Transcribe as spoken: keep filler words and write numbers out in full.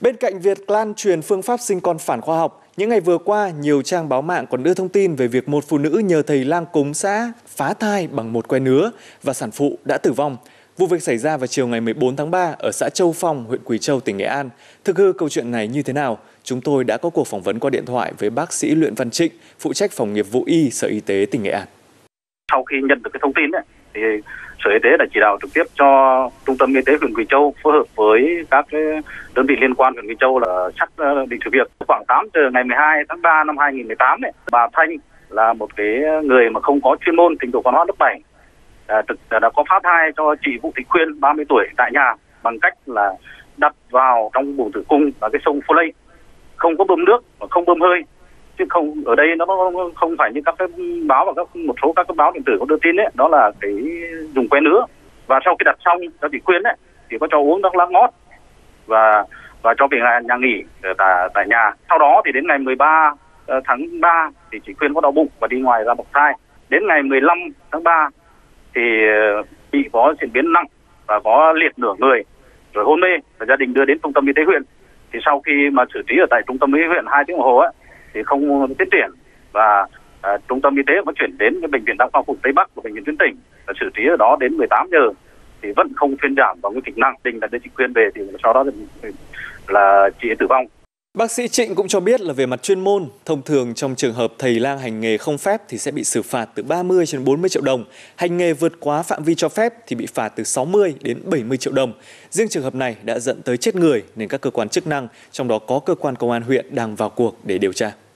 Bên cạnh việc lan truyền phương pháp sinh con phản khoa học, những ngày vừa qua, nhiều trang báo mạng còn đưa thông tin về việc một phụ nữ nhờ thầy lang cúng xã phá thai bằng một que nứa và sản phụ đã tử vong. Vụ việc xảy ra vào chiều ngày mười bốn tháng ba ở xã Châu Phong, huyện Quỳ Châu, tỉnh Nghệ An. Thực hư câu chuyện này như thế nào? Chúng tôi đã có cuộc phỏng vấn qua điện thoại với bác sĩ Luyện Văn Trịnh, phụ trách phòng nghiệp vụ y Sở Y tế tỉnh Nghệ An. Sau khi nhận được cái thông tin ấy, thì Sở Y tế đã chỉ đạo trực tiếp cho Trung tâm Y tế huyện Quỳ Châu phối hợp với các cái đơn vị liên quan huyện Quỳ Châu là xác định sự việc. Khoảng tám giờ ngày mười hai tháng ba năm hai nghìn không trăm mười tám này, bà Thanh là một cái người mà không có chuyên môn, trình độ con hóa lớp bảy, đã, đã có phá thai cho chị Vũ Thị Khuyên ba mươi tuổi tại nhà bằng cách là đặt vào trong buồng tử cung là cái sông Foley, không có bơm nước và không bơm hơi. Chứ không, ở đây nó không phải như các cái báo và các một số các cái báo điện tử có đưa tin ấy, đó là cái dùng que nứa. Và sau khi đặt xong cho chị Khuyên ấy thì có cho uống nước lá ngót và và cho về nhà nghỉ tại tại nhà. Sau đó thì đến ngày mười ba tháng ba thì chị Khuyên có đau bụng và đi ngoài ra bọc thai. Đến ngày mười lăm tháng ba thì bị có diễn biến nặng và có liệt nửa người rồi hôn mê, và gia đình đưa đến trung tâm y tế huyện. Thì sau khi mà xử trí ở tại trung tâm y tế huyện hai tiếng đồng hồ ấy thì không tiến triển, và à, trung tâm y tế có chuyển đến cái bệnh viện đa khoa khu vực Tây Bắc của bệnh viện tuyến tỉnh và xử trí ở đó đến mười tám giờ thì vẫn không thuyên giảm và nguy kịch nặng. Đình là đưa chị Khuyên về thì sau đó là chị ấy tử vong. Bác sĩ Trịnh cũng cho biết là về mặt chuyên môn, thông thường trong trường hợp thầy lang hành nghề không phép thì sẽ bị xử phạt từ ba mươi đến bốn mươi triệu đồng. Hành nghề vượt quá phạm vi cho phép thì bị phạt từ sáu mươi đến bảy mươi triệu đồng. Riêng trường hợp này đã dẫn tới chết người nên các cơ quan chức năng, trong đó có cơ quan công an huyện đang vào cuộc để điều tra.